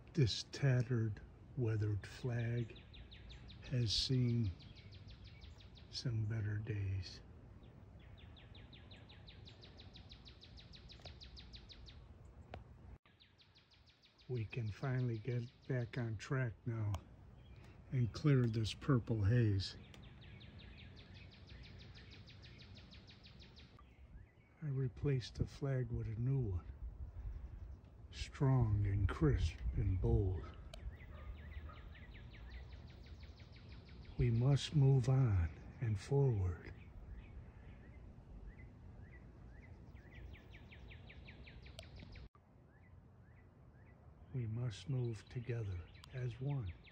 This tattered, weathered flag has seen some better days. We can finally get back on track now and clear this purple haze. I replaced the flag with a new one, strong and crisp and bold. We must move on and forward. We must move together as one.